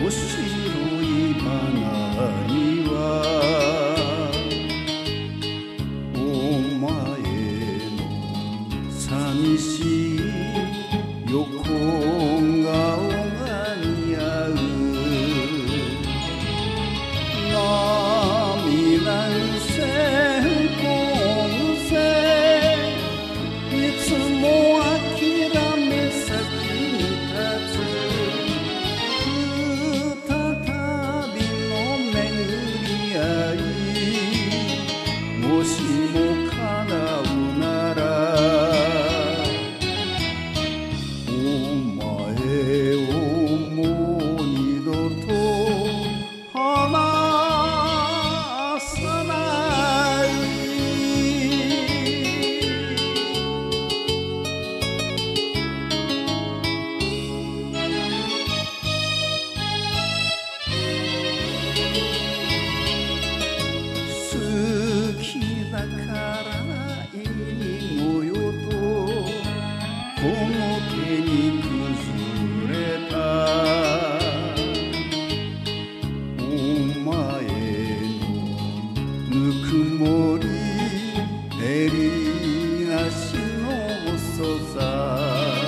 白い花にはお前の寂しい横顔が似合う涙線混戦いつも諦め先に立つ再びの巡り合いもしも叶うならお前をもう二度と離さない好きだからいいのよとこの手に崩れたお前のぬくもり照りなしの遅さ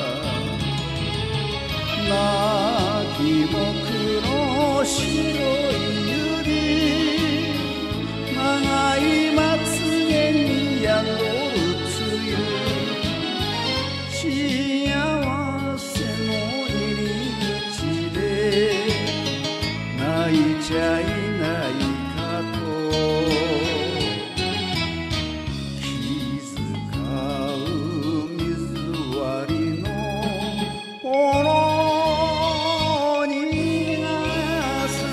泣きぼくの白い指長いまつげに宿る梅雨幸せの入り口で泣いちゃいないかと気遣う水割りのほろ苦さ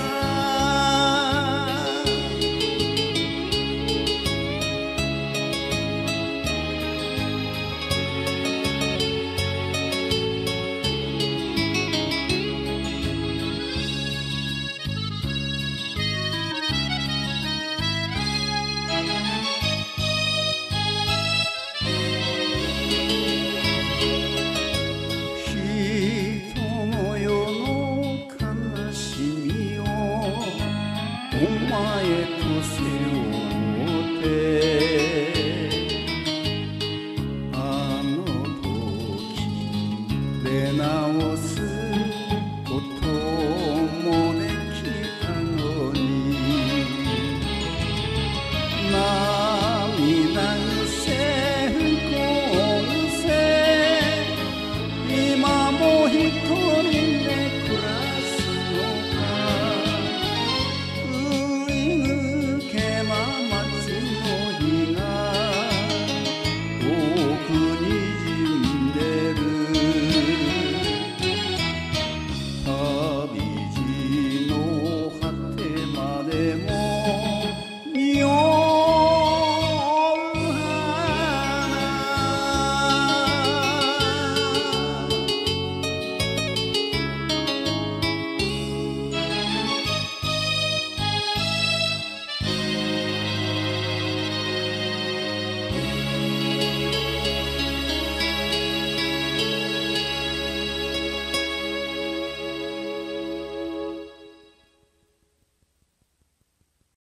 お前と背負って